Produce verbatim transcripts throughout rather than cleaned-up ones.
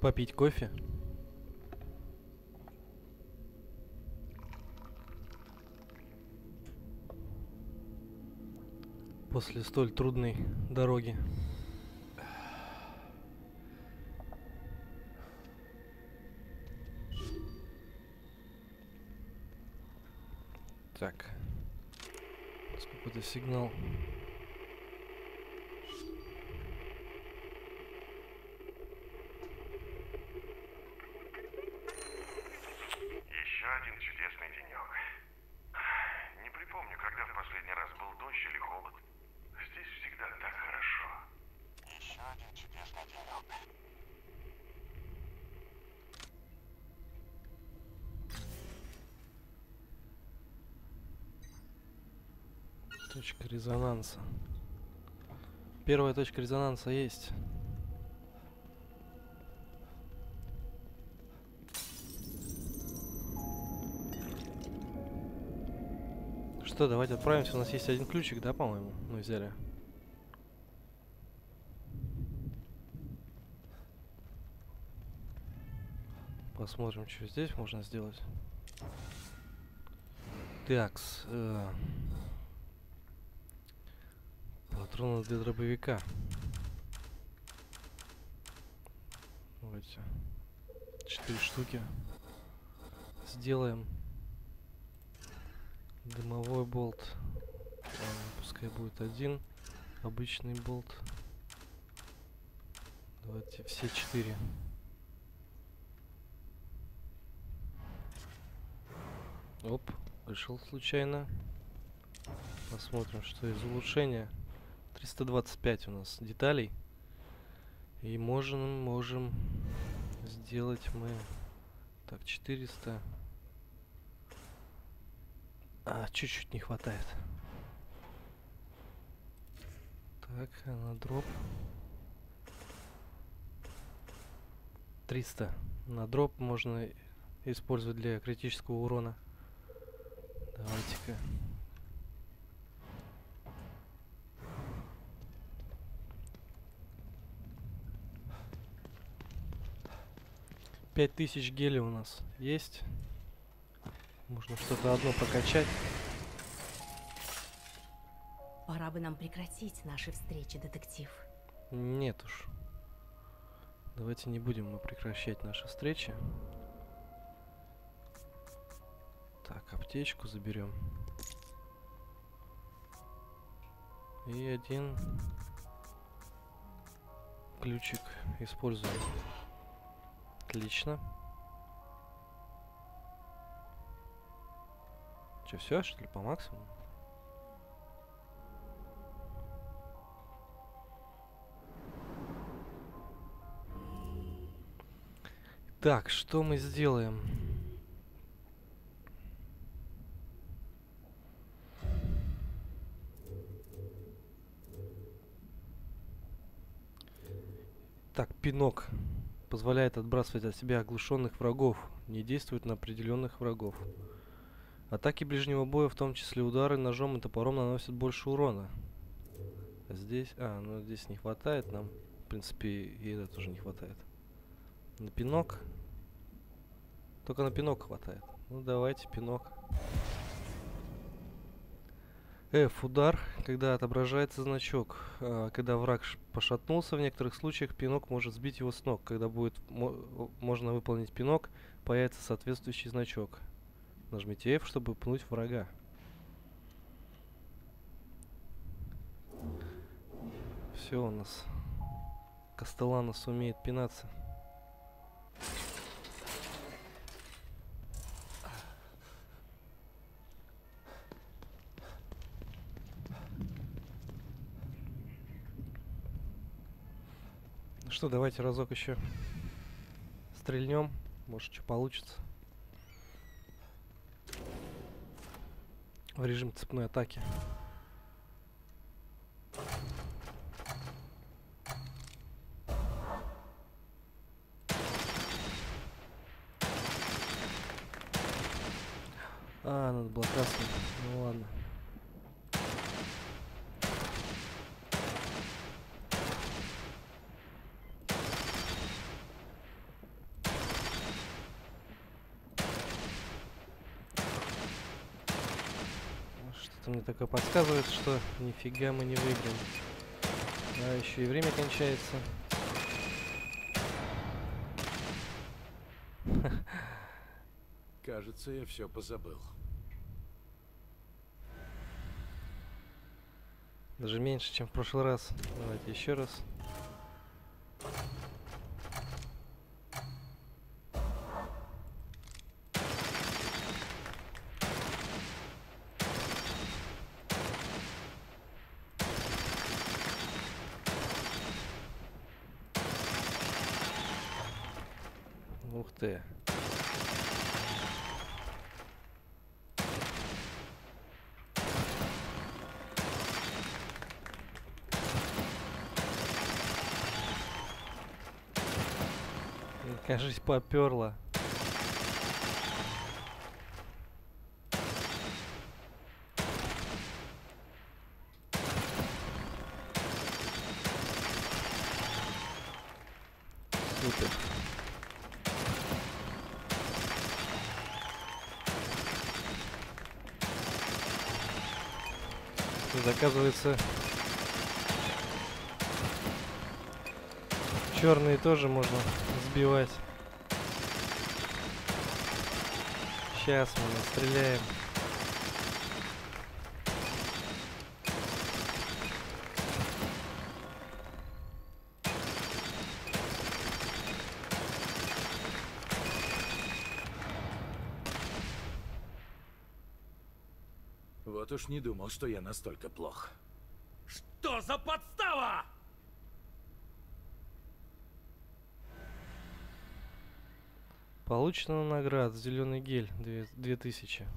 Попить кофе. После столь трудной дороги. Так. Какой-то сигнал. Еще один чудесный денек. Не припомню, когда в последний раз был дождь или холод. Здесь всегда так хорошо. Еще один чудесный денек. Точка резонанса. Первая точка резонанса есть. Что, давайте отправимся. У нас есть один ключик, да, по-моему? Мы взяли. Посмотрим, что здесь можно сделать. Такс. Э Патроны для дробовика. Давайте четыре штуки сделаем. Дымовой болт. Ладно, пускай будет один. Обычный болт. Давайте все четыре. Оп, вышел случайно. Посмотрим, что из улучшения. триста двадцать пять у нас деталей. И можем, можем сделать мы... Так, четыреста. А, чуть-чуть не хватает. Так, на дроп. триста. На дроп можно использовать для критического урона. Давайте-ка. пять тысяч геля у нас есть. Можно что-то одно прокачать. Пора бы нам прекратить наши встречи, детектив. Нет уж. Давайте не будем мы прекращать наши встречи. Так, аптечку заберем. И один ключик используем. Отлично. Че, все, что ли, по максимуму? Так, что мы сделаем? Так, пинок позволяет отбрасывать от себя оглушенных врагов, не действует на определенных врагов. Атаки ближнего боя, в том числе удары ножом и топором, наносят больше урона. А здесь... А, ну здесь не хватает нам. В принципе, и это тоже не хватает. На пинок. Только на пинок хватает. Ну давайте пинок. F удар, когда отображается значок. А, когда враг пошатнулся, в некоторых случаях пинок может сбить его с ног. Когда будет мо можно выполнить пинок, появится соответствующий значок. Нажмите F, чтобы пнуть врага. Все у нас. Кастеланос умеет пинаться. Ну что, давайте разок еще стрельнем. Может, что получится. В режим цепной атаки. А, надо было красным. Ну ладно. Что-то мне такое подсказывает, что нифига мы не выиграем. А еще и время кончается. Кажется, я все позабыл. Даже меньше, чем в прошлый раз. Давайте еще раз. Ух ты. Кажись, попёрло. Супер. Тут, оказывается, черные тоже можно сбивать. Сейчас мы настреляем. Вот уж не думал, что я настолько плох. Что за подстава? Получена награда. Зеленый гель. Две, две тысячи.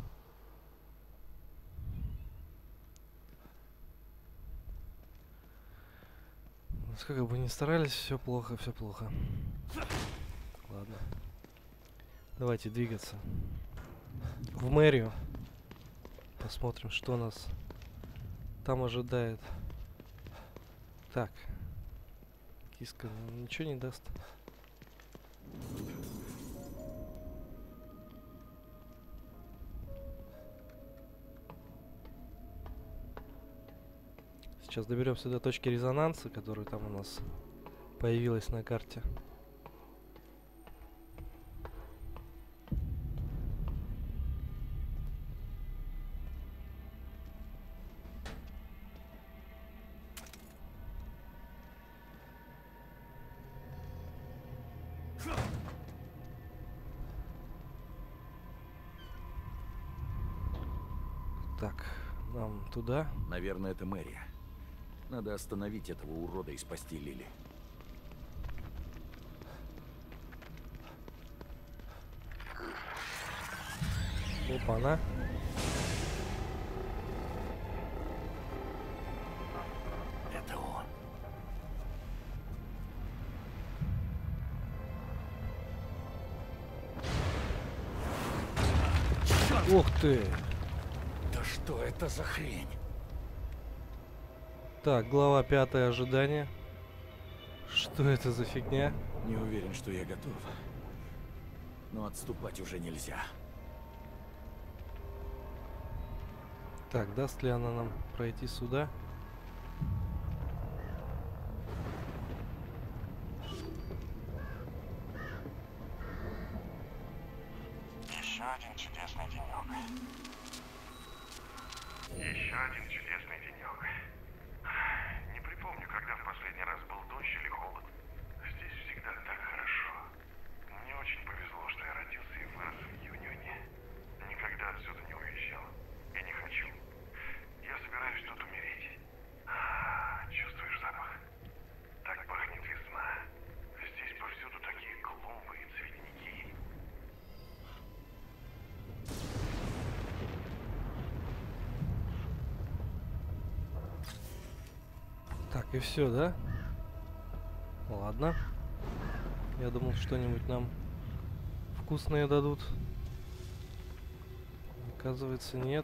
Сколько бы ни старались, все плохо, все плохо. Ладно. Давайте двигаться. В мэрию. Посмотрим, что нас там ожидает. Так. Киска ничего не даст. Сейчас доберемся до точки резонанса, которая там у нас появилась на карте. Так, нам туда. Наверное, это мэрия. Надо остановить этого урода и спасти Лили. Опа-на. Это он. Ух ты! Да что это за хрень? Так, глава пятая, ожидание. Что это за фигня? Не уверен, что я готов. Но отступать уже нельзя. Так, даст ли она нам пройти сюда? Еще один чудесный денек. Еще один чудесный денек. Не припомню, когда в последний раз был дождь или холод. Здесь всегда так хорошо. Мне очень повезло, что я родился и вырос в Юнионе. Никогда отсюда не уезжал. И не хочу. Я собираюсь тут умереть. А, чувствуешь запах? Так пахнет весна. Здесь повсюду такие клумбы и цветники. Так, и все, да? Ладно. Я думал, что-нибудь нам вкусное дадут. Оказывается, нет.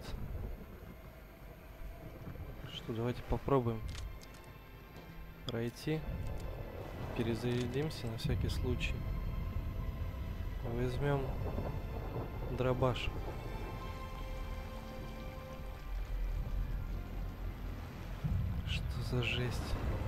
Что, давайте попробуем пройти. Перезарядимся на всякий случай. Возьмем дробаш. за жесть?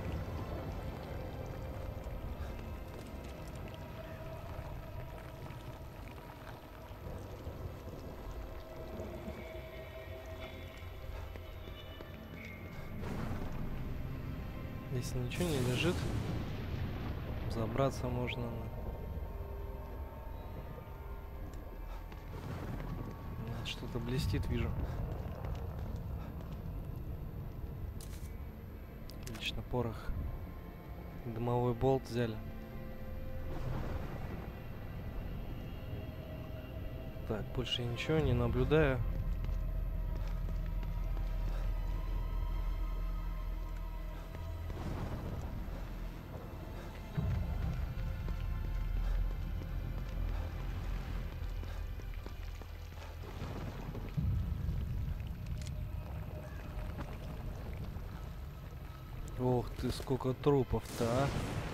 Если ничего не лежит, забраться можно. Что-то блестит, вижу. Отлично, порох. Дымовой болт взяли. Так, больше я ничего не наблюдаю. Ох ты, сколько трупов-то, а!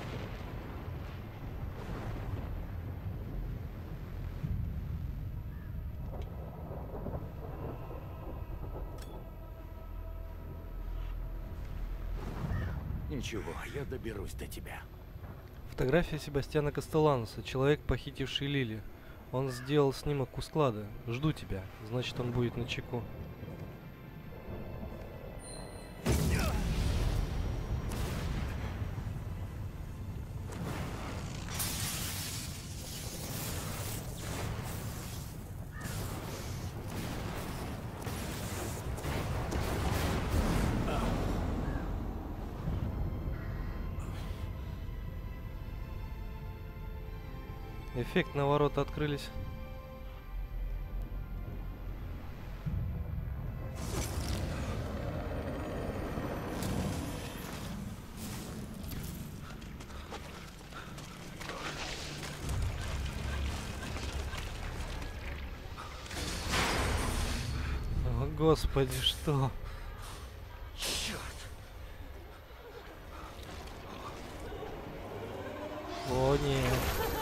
Ничего, я доберусь до тебя. Фотография Себастьяна Кастеллануса, человек, похитивший Лили. Он сделал снимок у склада. Жду тебя. Значит, он будет на чеку. Эффектно ворота открылись. О, Господи, что? Черт! О, нет.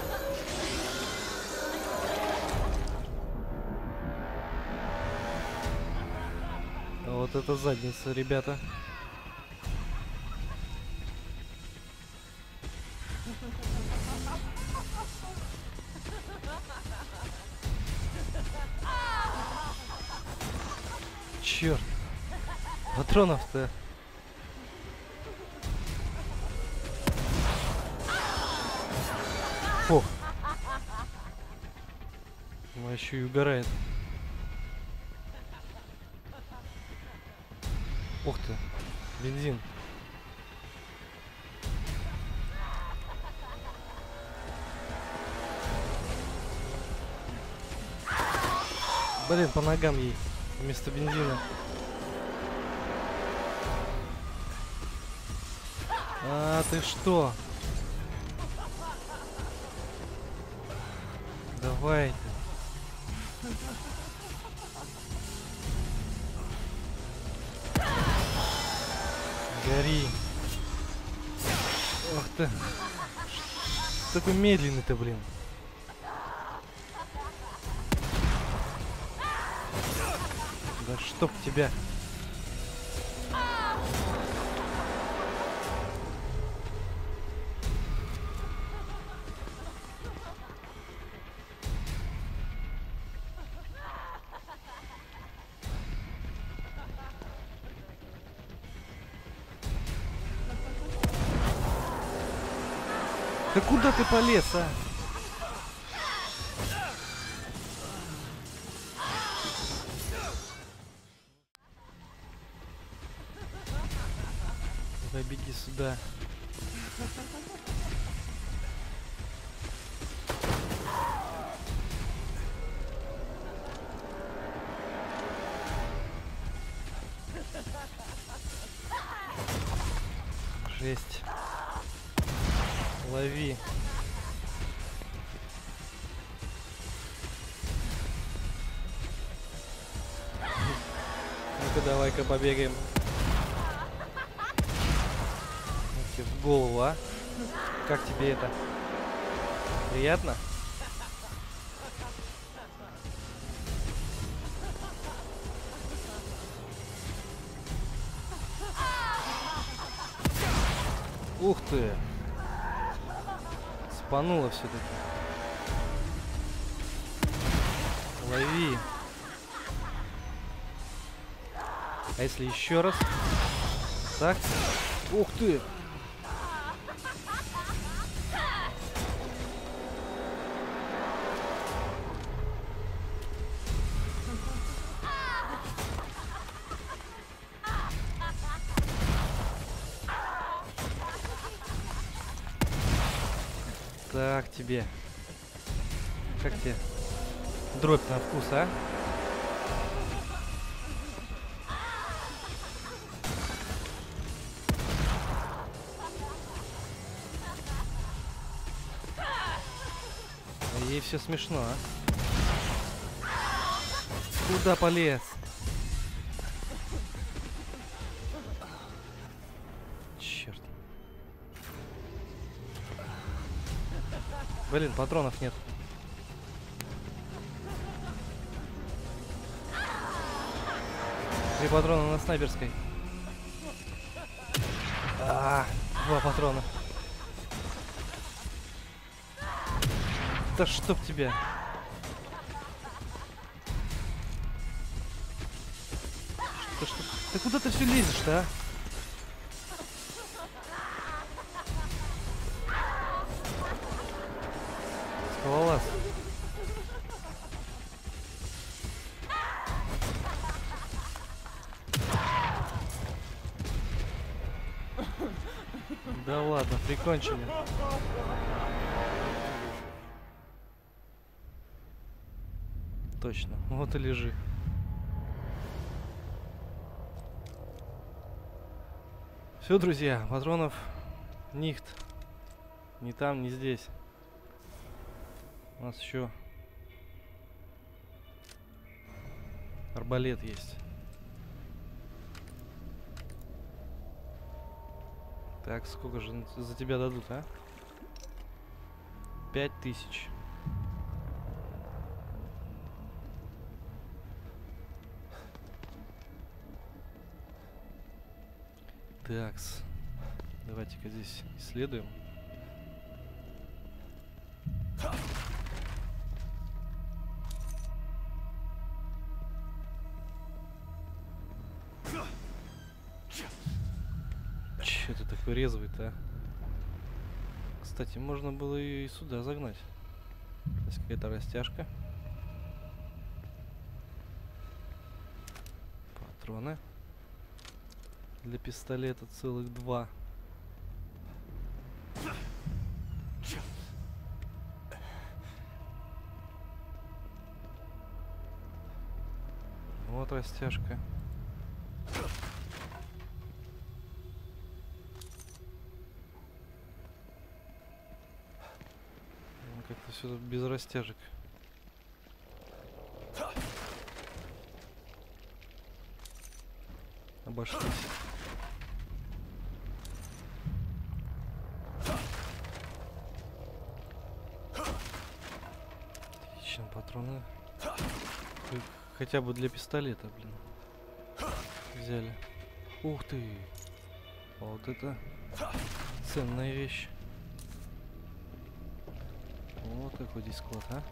Вот это задница, ребята. Черт. Патронов-то. Фух. Он еще и угорает. Ух ты, бензин. Блин, по ногам ей вместо бензина. А ты что? Давай. Гори. Ох ты. Что такой медленный-то, блин. Да чтоб тебя. Да куда ты полез, а? Давай беги сюда. Жесть. Лови. Ну-ка, давай-ка побегаем. Ну-ка, в голову, а? Как тебе это? Приятно? Ух ты! Спануло все-таки. Лови. А если еще раз? Так. Ух ты! Так тебе. Как тебе? Дробь на вкус, а? Ей все смешно, а? Куда полез? Черт. Блин, патронов нет. Три патрона на снайперской. А, два патрона. Да чтоб тебя. Что, что? Ты куда ты все лезешь-то, а? Скалолаз. Да ладно, прикончили. Точно, вот и лежи. Все, друзья, патронов нихт. Ни там, ни здесь. У нас еще арбалет есть. Так, сколько же за тебя дадут, а? Пять тысяч. Такс. Давайте-ка здесь исследуем. Че ты такой резвый-то, а? Кстати, можно было и сюда загнать. Здесь какая-то растяжка. Патроны. Для пистолета целых два. Вот растяжка. Как-то все тут без растяжек. Обошлись. Отлично, патроны. Хотя бы для пистолета, блин. Взяли. Ух ты! Вот это ценная вещь. Вот какой здесь склад, а?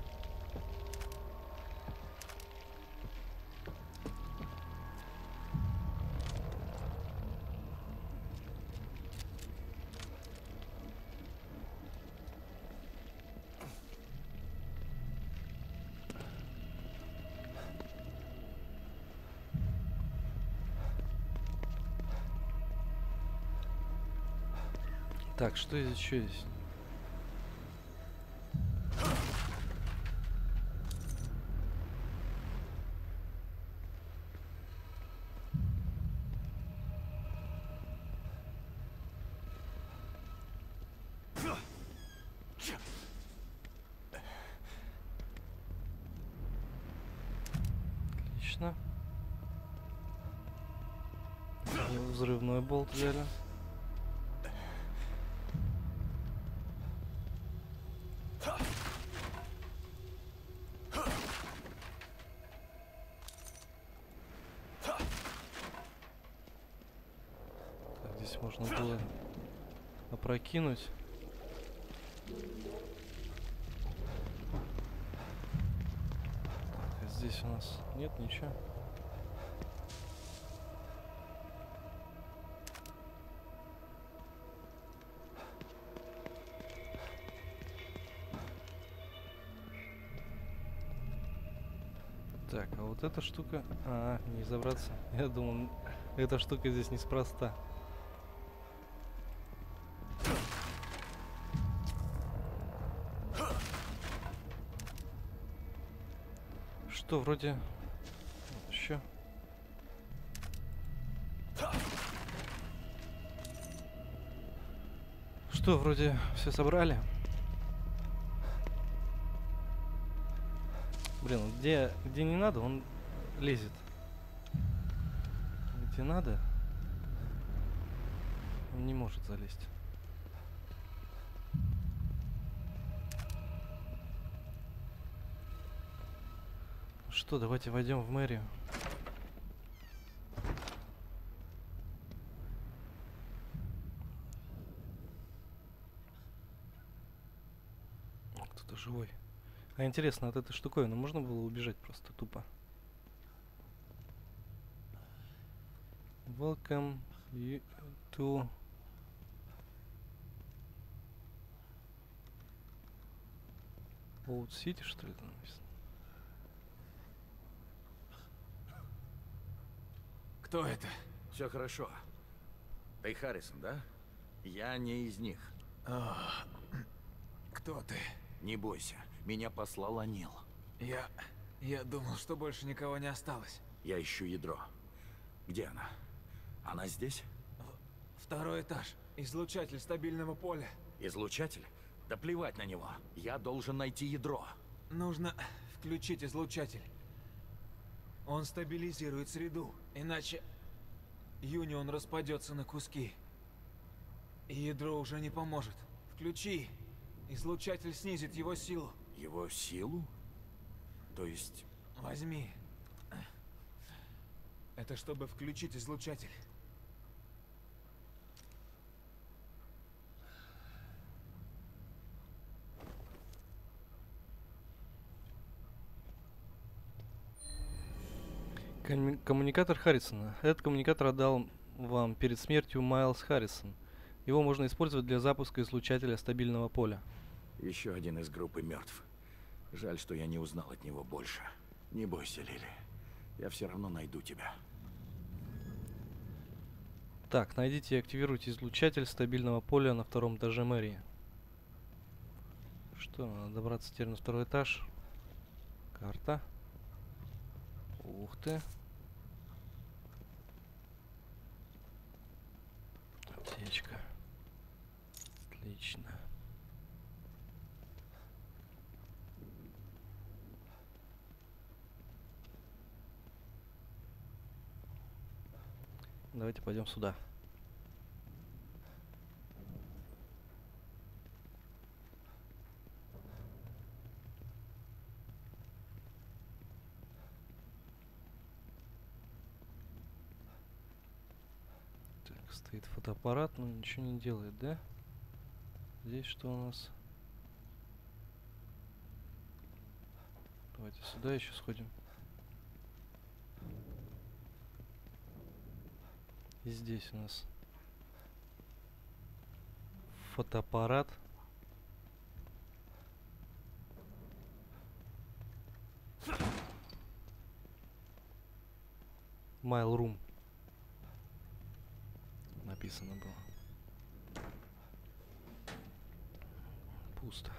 Так, что здесь еще здесь? Отлично. Взрывной болт взяли. Так, здесь можно было опрокинуть. Так, а здесь у нас нет ничего. Так, а вот эта штука... А, не забраться. Я думал, эта штука здесь неспроста. Что, вроде... Вот еще. Что, вроде все собрали? Блин, где, где не надо, он лезет. Где надо, он не может залезть. Что, давайте войдем в мэрию. Кто-то живой. А интересно, от этой штуковины можно было убежать просто тупо? Welcome you to Old City, что ли, там написано? Кто это? Все хорошо. Ты Харрисон, да? Я не из них. А, кто ты? Не бойся, меня послал Анил. Я... я думал, что больше никого не осталось. Я ищу ядро. Где она? Она здесь? Второй этаж. Излучатель стабильного поля. Излучатель? Да плевать на него. Я должен найти ядро. Нужно включить излучатель. Он стабилизирует среду, иначе Юнион распадется на куски. И ядро уже не поможет. Включи. Излучатель снизит его силу. Его силу? То есть... Возьми. Это чтобы включить излучатель. Комму- Коммуникатор Харрисона. Этот коммуникатор отдал вам перед смертью Майлз Харрисон. Его можно использовать для запуска излучателя стабильного поля. Еще один из группы мертв. Жаль, что я не узнал от него больше. Не бойся, Лили. Я все равно найду тебя. Так, найдите и активируйте излучатель стабильного поля на втором этаже мэрии. Что, надо добраться теперь на второй этаж. Карта. Ух ты. Аптечка. Отлично. Давайте пойдем сюда. Так, стоит фотоаппарат, но ничего не делает, да? Здесь что у нас? Давайте сюда еще сходим. И здесь у нас фотоаппарат. Mail Room написано было. Пусто.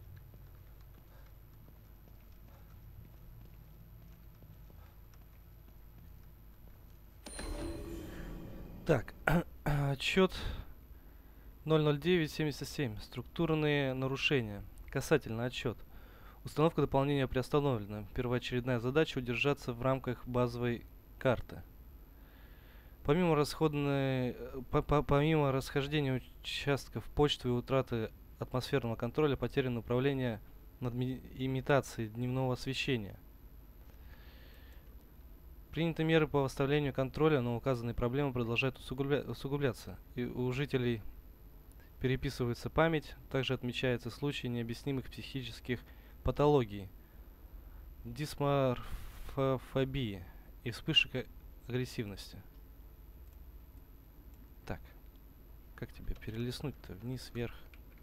Так, отчет ноль ноль девять семьдесят семь. Структурные нарушения. Касательно отчет. Установка дополнения приостановлена. Первоочередная задача удержаться в рамках базовой карты. Помимо расходной, по -по помимо расхождения участков почты и утраты атмосферного контроля, потеряно управление над имитацией дневного освещения. Приняты меры по восстановлению контроля, но указанные проблемы продолжают усугубля усугубляться. И у жителей переписывается память, также отмечаются случаи необъяснимых психических патологий, дисморфофобии и вспышек а- агрессивности. Так, как тебе перелистнуть-то? Вниз, вверх.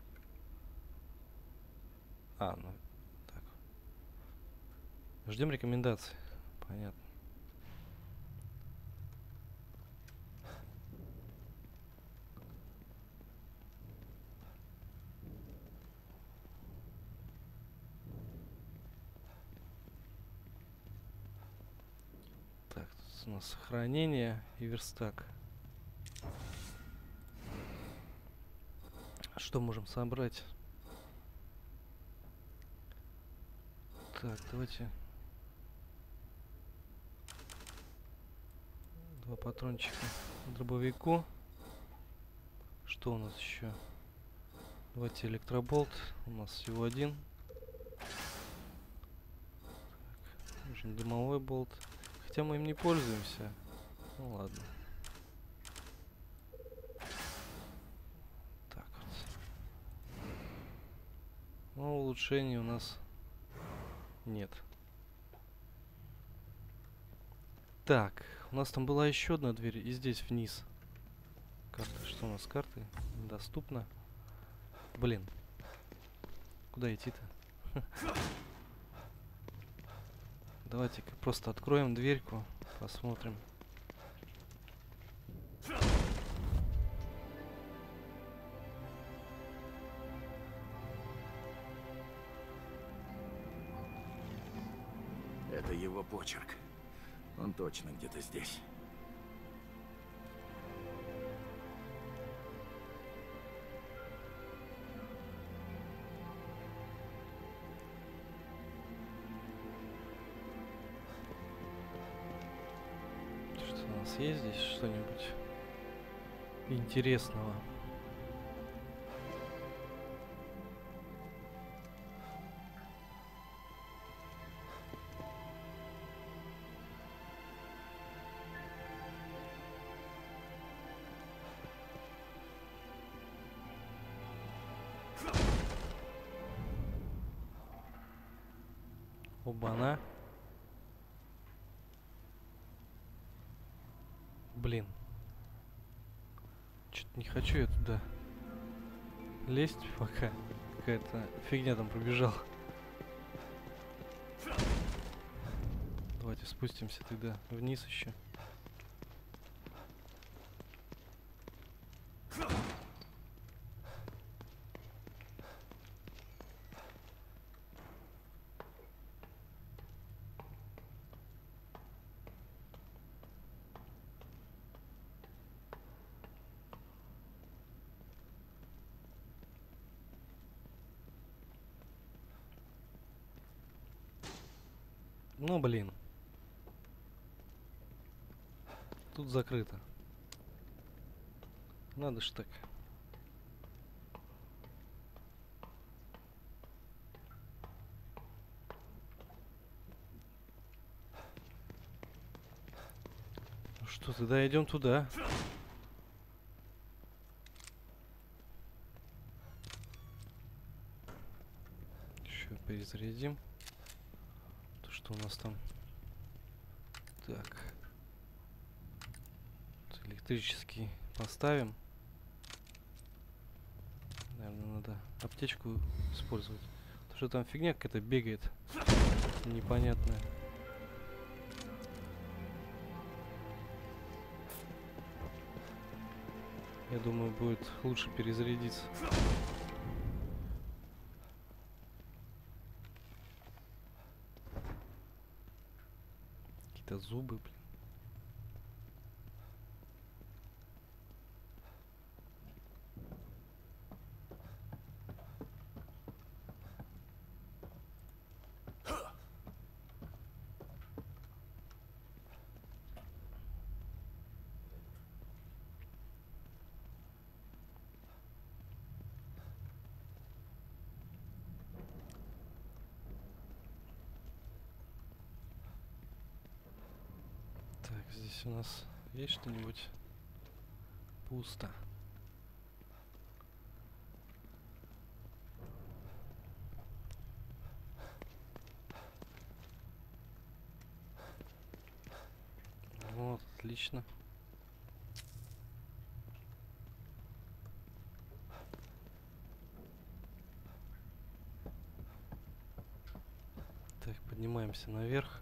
А, ну, так. Ждем рекомендаций. Понятно. Так, тут у нас сохранение и верстак. Что можем собрать? Так, давайте два патрончика к дробовику. Что у нас еще? Давайте электроболт. У нас всего один. Так, нужен дымовой болт. Хотя мы им не пользуемся. Ну ладно. Так вот. Но улучшений у нас нет. Так, у нас там была еще одна дверь, и здесь вниз. Карта, что у нас с карты? Доступно. Блин. Куда идти-то? Давайте-ка просто откроем дверьку, посмотрим. Это его почерк. Он точно где-то здесь. Что у нас есть здесь что-нибудь интересного? Оба-на. Блин. Что-то не хочу я туда лезть пока. Какая-то фигня там пробежала. Давайте спустимся тогда вниз еще. Ну блин. Тут закрыто. Надо ж так. Ну что, тогда идем туда. Еще перезарядим. То, что у нас там. Так. Тут электрический поставим. Наверное, надо аптечку использовать. Потому что там фигня какая-то бегает. Непонятная. Я думаю, будет лучше перезарядиться. Какие-то зубы, блин. Так, здесь у нас есть что-нибудь? Пусто. Отлично. Так, поднимаемся наверх.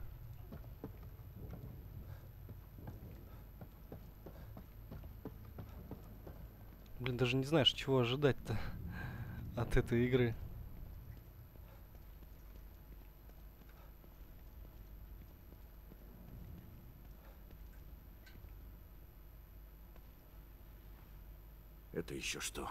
Блин, даже не знаешь, чего ожидать-то от этой игры. Это еще что?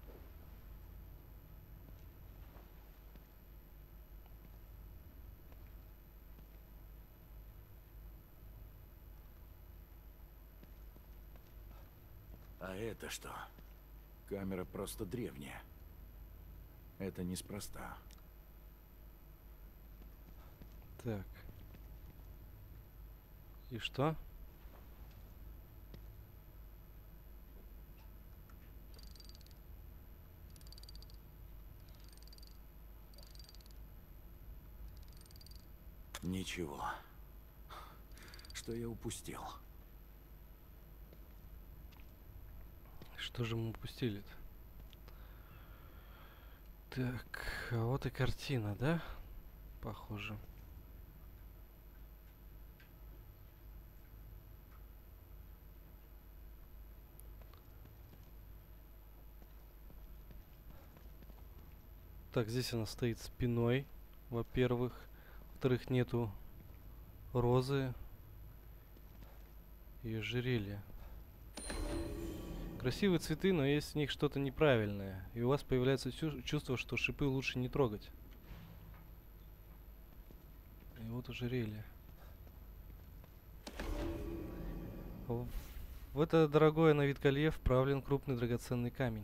А это что? Камера просто древняя. Это неспроста. Так. И что? Ничего. Что я упустил? Что же мы упустили-то? Так, а вот и картина, да? Похоже. Так, здесь она стоит спиной, во-первых. Во-вторых, нету розы и ожерелья. Красивые цветы, но есть в них что-то неправильное. И у вас появляется чувство, что шипы лучше не трогать. И вот ожерелье. В, в это дорогое на вид колье вправлен крупный драгоценный камень.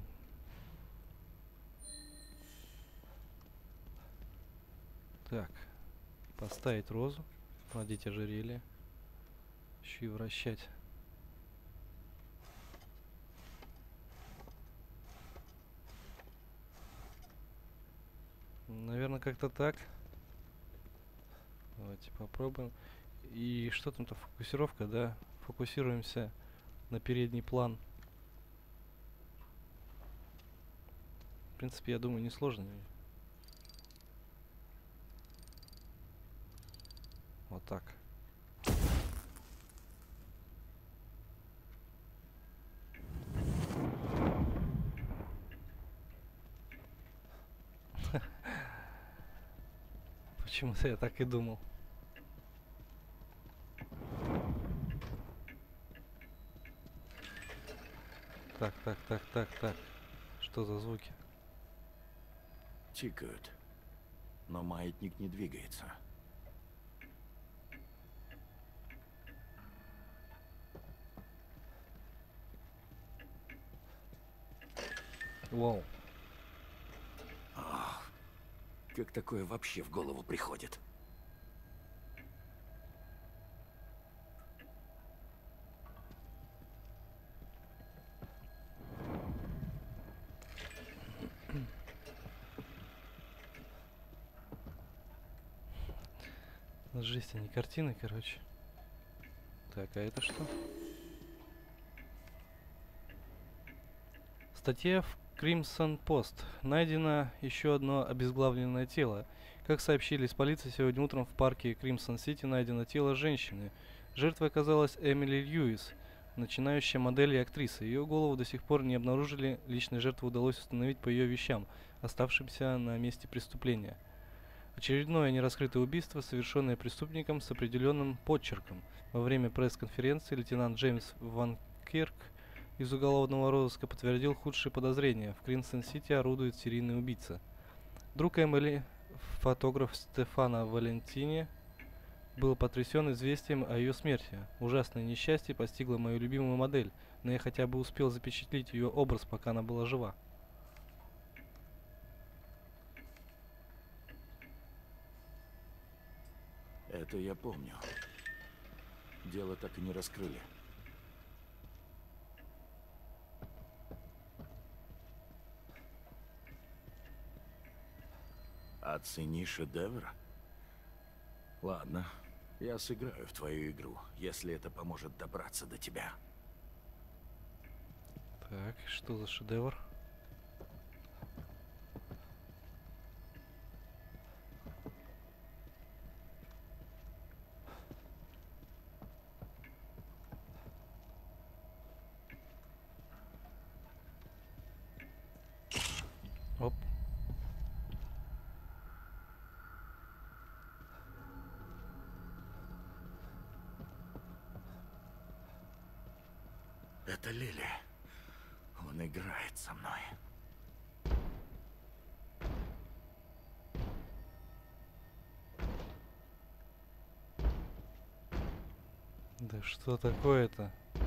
Так. Поставить розу. Надеть ожерелье. Еще и вращать. Наверное, как-то так. Давайте попробуем. И что там-то, фокусировка, да? Фокусируемся на передний план. В принципе, я думаю, несложно. Вот так. Почему-то я так и думал. Так, так, так, так, так. Что за звуки? Тикают. Но маятник не двигается. Вау. Ах, как такое вообще в голову приходит? Жесть, а не картины, короче. Так, а это что? Статья в Crimson Post. Найдено еще одно обезглавленное тело. Как сообщили из полиции, сегодня утром в парке Кримсон-Сити найдено тело женщины. Жертвой оказалась Эмили Льюис, начинающая модель и актриса. Ее голову до сих пор не обнаружили. Личной жертву удалось установить по ее вещам, оставшимся на месте преступления. Очередное нераскрытое убийство, совершенное преступником с определенным подчерком. Во время пресс-конференции лейтенант Джеймс Ван Кирк из уголовного розыска подтвердил худшие подозрения. В Кримсон-Сити орудует серийный убийца. Друг Эмили, фотограф Стефано Валентини, был потрясен известием о ее смерти. Ужасное несчастье постигло мою любимую модель, но я хотя бы успел запечатлеть ее образ, пока она была жива. Это я помню. Дело так и не раскрыли. Оцени шедевр? Ладно, Я сыграю в твою игру, если это поможет добраться до тебя. Так, что за шедевр? Оп. Это Лили. Он играет со мной. Да что такое-то?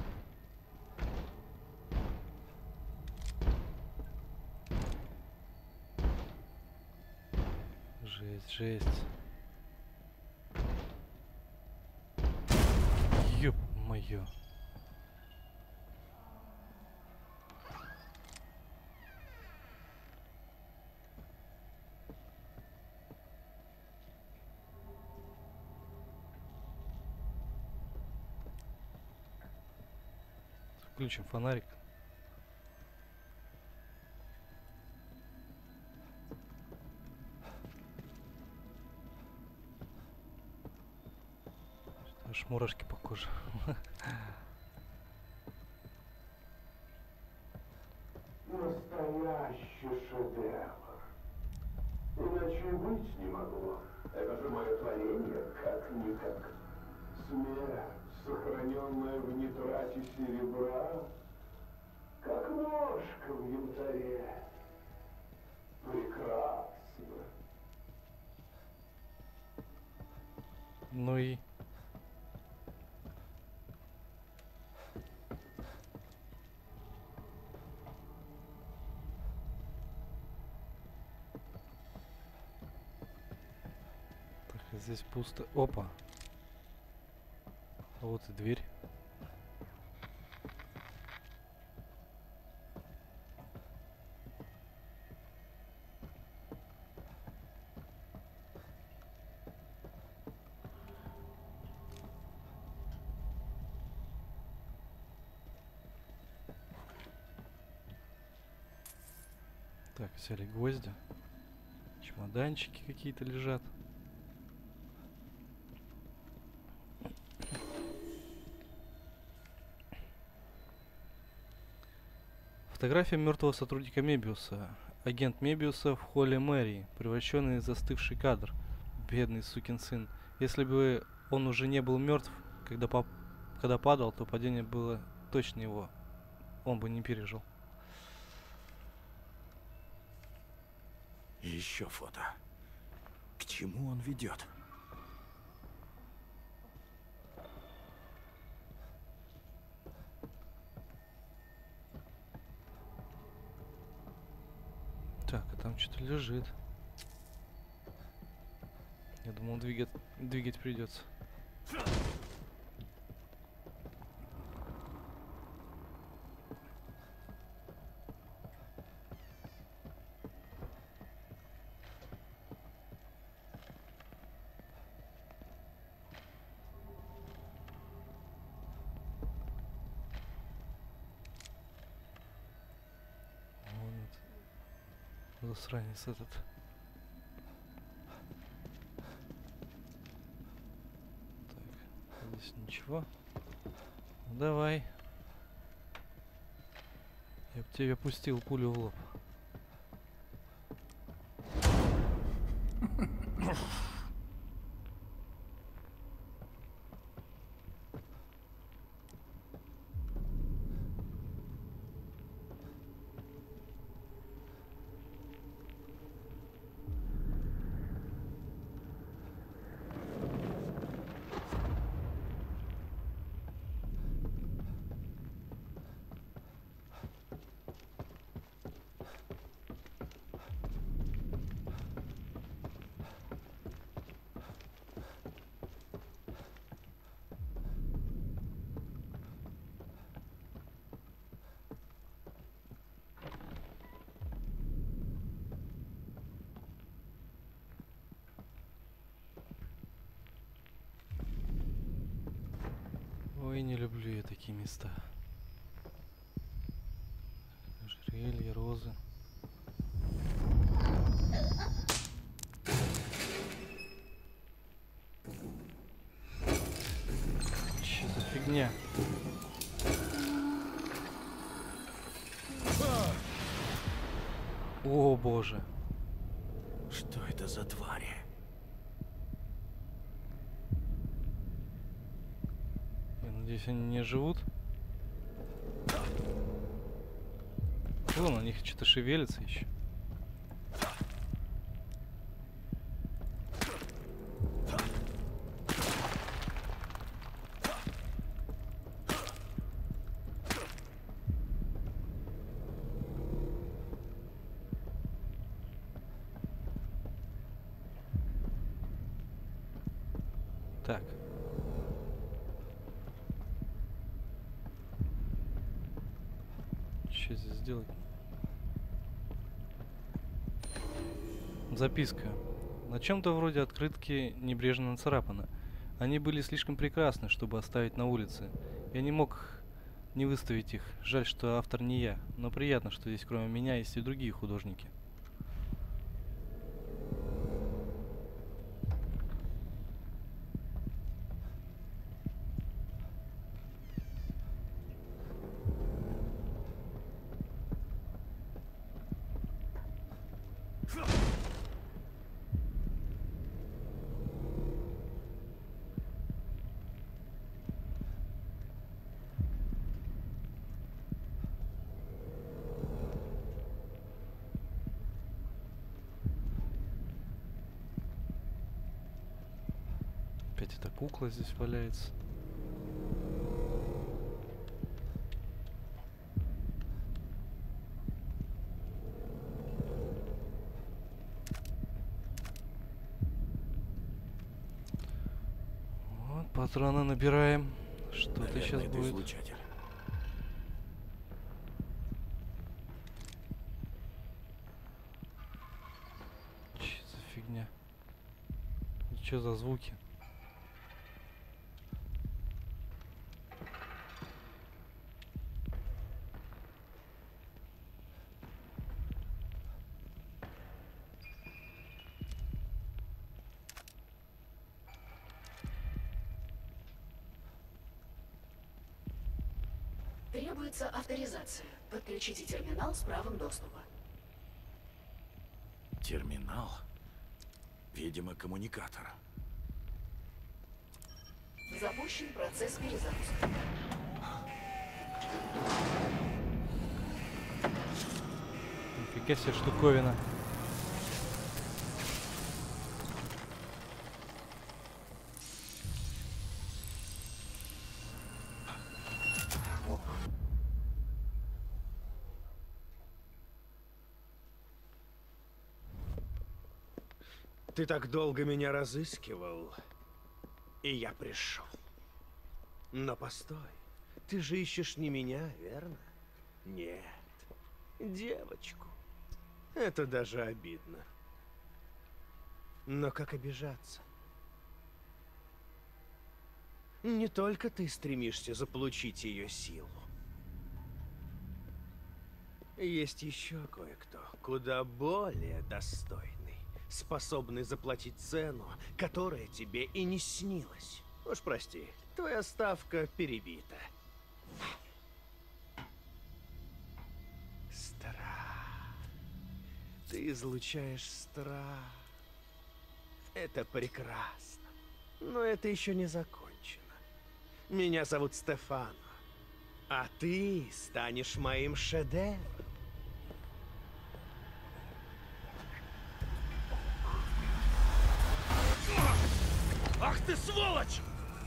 Жесть, жесть. Ёп-моё. Включим фонарик. Аж мурашки по коже. Настоящий шедевр. Иначе и быть не могло. Это же мое творение, как-никак. Смерть, сохраненная в нитрате серебра, как ножка в янтаре. Прекрасно. Ну и... Так, а здесь пусто. Опа. А вот и дверь. Так, взяли гвозди. Чемоданчики какие-то лежат. Фотография мертвого сотрудника Мебиуса. Агент Мебиуса в холле мэрии, превращенный в застывший кадр. Бедный сукин сын. Если бы он уже не был мертв, когда, поп когда падал, то падение было точно его. Он бы не пережил. И еще фото. К чему он ведет? Так, а там что-то лежит. Я думал, двигать, двигать придется. Засранец этот. Так, здесь ничего. Ну, давай. Я бы тебе пустил пулю в лоб. Ой, не люблю я такие места. Ожерелья, розы. Че за фигня? О, боже. Что это за твари? Я надеюсь, они не живут. Вон, на них что-то шевелится еще. Так. Что здесь сделать? Записка. На чем-то вроде открытки небрежно нацарапано. Они были слишком прекрасны, чтобы оставить на улице. Я не мог не выставить их. Жаль, что автор не я. Но приятно, что здесь кроме меня есть и другие художники. Опять эта кукла здесь валяется. Вот, патроны набираем. Что-то сейчас это будет. излучатель. Че за фигня? Что за звуки? Требуется авторизация. Подключите терминал с правом доступа. Терминал? Видимо, коммуникатор. Запущен процесс перезапуска. Нифига себе штуковина. Ты так долго меня разыскивал, и я пришел. Но постой, ты же ищешь не меня, верно? Нет, девочку. Это даже обидно. Но как обижаться? Не только ты стремишься заполучить ее силу. Есть еще кое-кто, куда более достойный, способный заплатить цену, которая тебе и не снилась. Уж прости, твоя ставка перебита. Страх. Ты излучаешь страх. Это прекрасно. Но это еще не закончено. Меня зовут Стефано. А ты станешь моим шедевром. Ах ты сволочь!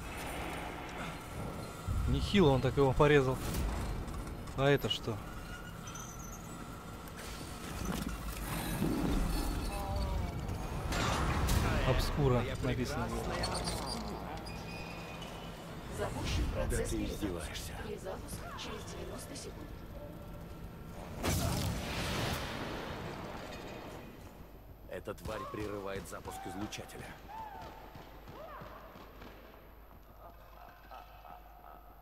Нехило он так его порезал. А это что? Обскура написано. Запущен процесс Да ты перезапуска. издеваешься. Перезапуск через девяносто секунд. Эта тварь прерывает запуск излучателя.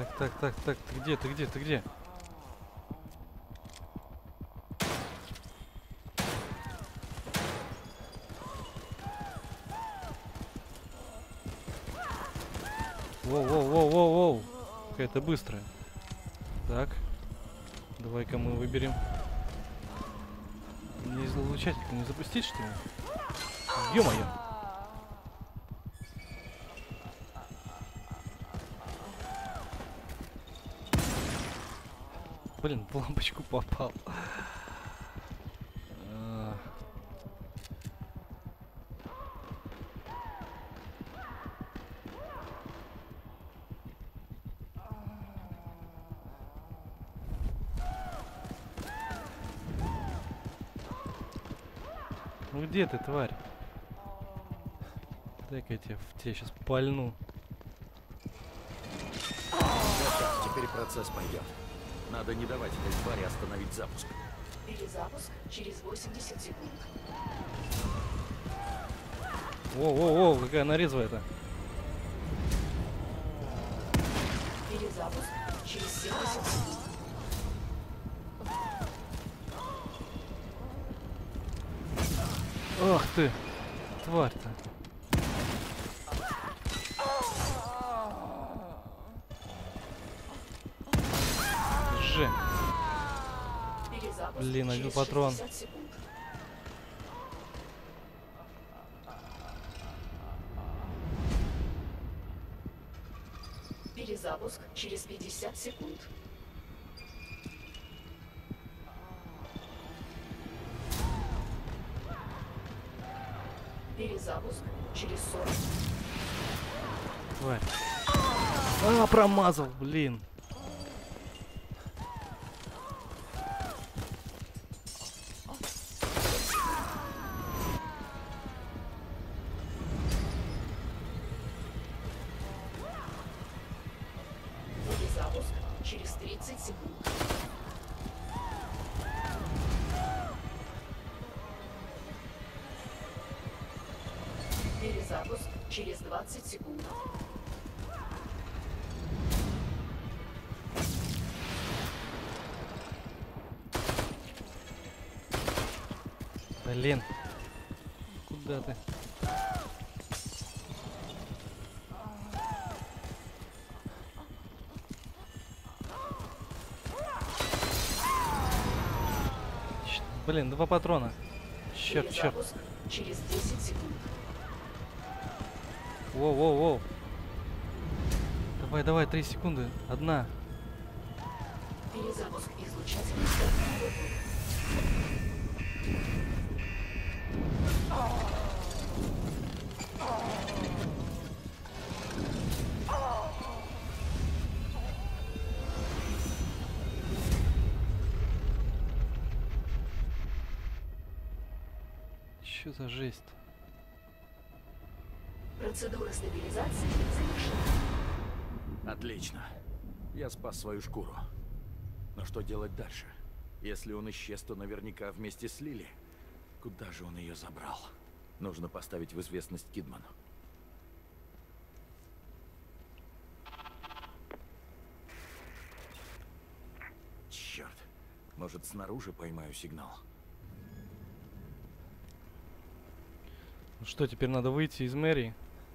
Так, так, так, так, ты где, ты где, ты где? Воу-воу-воу-воу-воу! Какая-то быстрая. Так. Давай-ка мы выберем. Не излучатель не запустить, что ли? Ё-моё! Блин, в лампочку попал. А. Ну где ты, тварь? Дай-ка я тебя, в тебя сейчас пальну. Вот так, теперь процесс пойдет. Надо не давать этой твари остановить запуск. Перезапуск через восемьдесят секунд. Воу-воу-воу, какая она резвая-то. Перезапуск через семьдесят секунд. Ах ты, тварь-то. Же. Перезапуск Блин, один через патрон. шестьдесят секунд. Перезапуск через пятьдесят секунд. Перезапуск через сорок. Тварь. А, промазал, блин. Перезапуск через тридцать секунд. Перезапуск через двадцать секунд. Блин. Куда ты? Ч- Блин, два патрона. Черт, черт. Перезапуск через десять секунд. Воу-воу-воу. Давай, давай, три секунды. Одна. Перезапуск излучателя. Что за жесть? Процедура стабилизации завершена. Отлично. Я спас свою шкуру. Но что делать дальше? Если он исчез, то наверняка вместе с Лили. Куда же он ее забрал? Нужно поставить в известность Кидману. Черт. Может, снаружи поймаю сигнал? Ну что, теперь надо выйти из мэрии?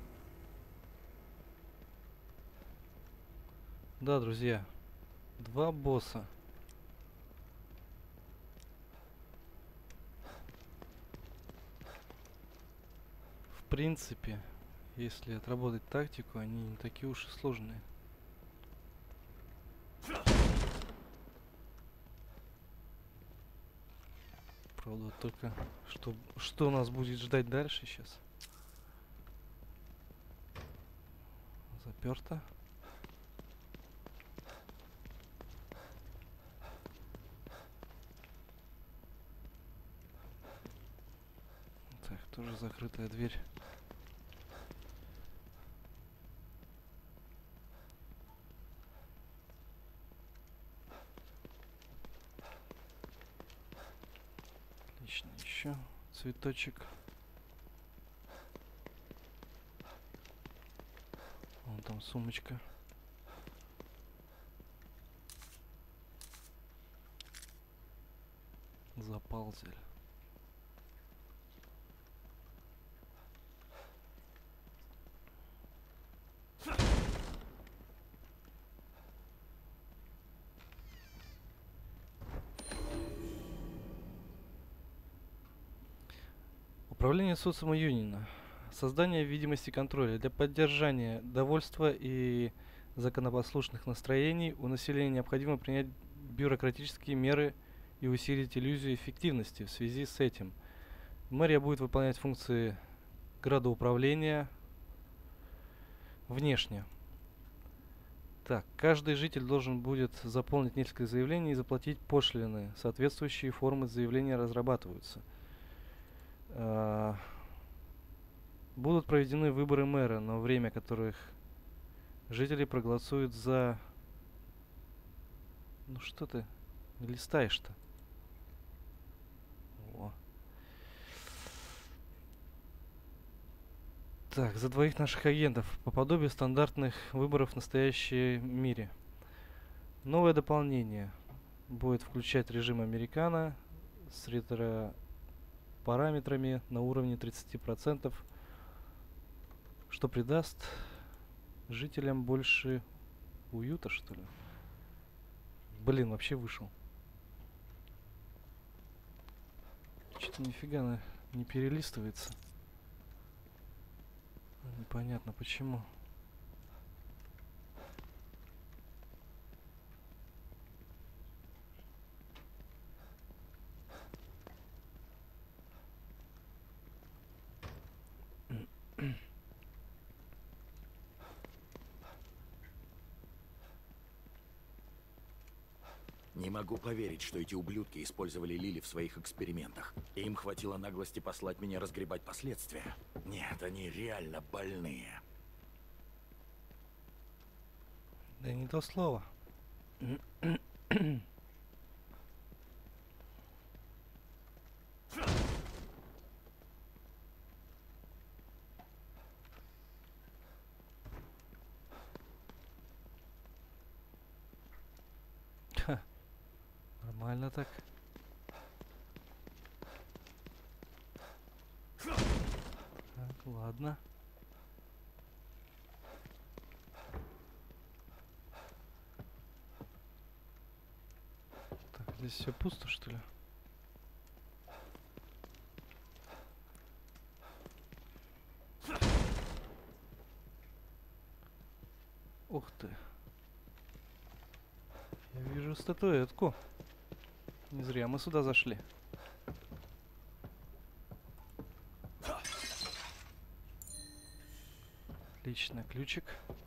Да, друзья. Два босса. В принципе, если отработать тактику, они не такие уж и сложные. Правда, только что, что нас будет ждать дальше сейчас? Заперто. Так, тоже закрытая дверь. Отлично, еще цветочек. Вон там сумочка. Заползли. Управление социума Юнина. Создание видимости контроля. Для поддержания довольства и законопослушных настроений у населения необходимо принять бюрократические меры и усилить иллюзию эффективности. В связи с этим мэрия будет выполнять функции градоуправления внешне. Так, каждый житель должен будет заполнить несколько заявлений и заплатить пошлины. Соответствующие формы заявления разрабатываются. Будут проведены выборы мэра, но время которых жители проголосуют за... Ну что ты не листаешь-то? О. Так, за двоих наших агентов по подобию стандартных выборов в настоящем мире. Новое дополнение будет включать режим американо с ретро параметрами на уровне тридцать процентов, что придаст жителям больше уюта, что ли. Блин, вообще вышел. Что-то нифига на- не перелистывается. Непонятно почему. Не могу поверить, что эти ублюдки использовали Лили в своих экспериментах. И им хватило наглости послать меня разгребать последствия. Нет, они реально больные. Да не то слово. Ха, нормально так. Так, ладно. Так, здесь все пусто, что ли? Ух ты. Я вижу статуэтку. Не зря мы сюда зашли. Отлично, ключик.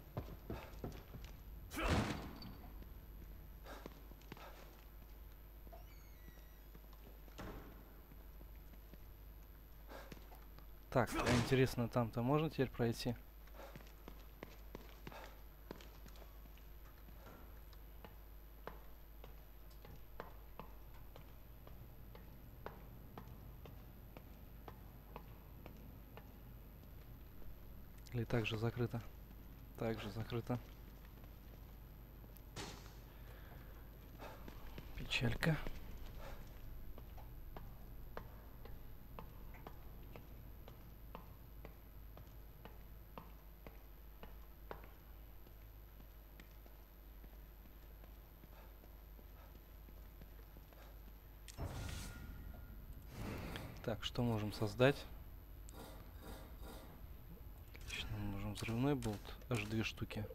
Так, а интересно, там-то можно теперь пройти? Или также закрыто? Также закрыто. Печалька. Так, что можем создать? Отлично, мы можем взрывной болт, аж две штуки.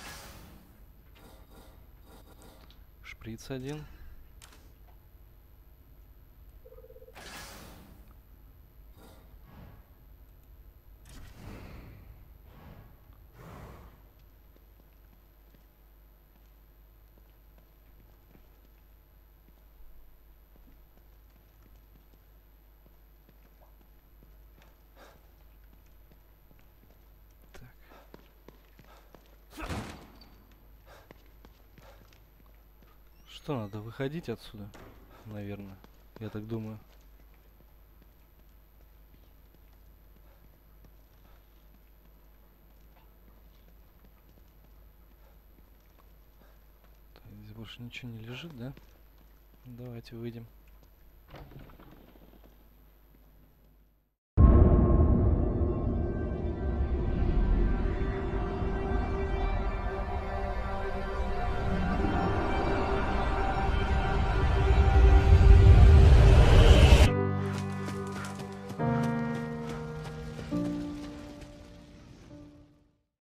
Шприц один. Что, надо выходить отсюда, наверное, я так думаю. Так, здесь больше ничего не лежит, да? Давайте выйдем.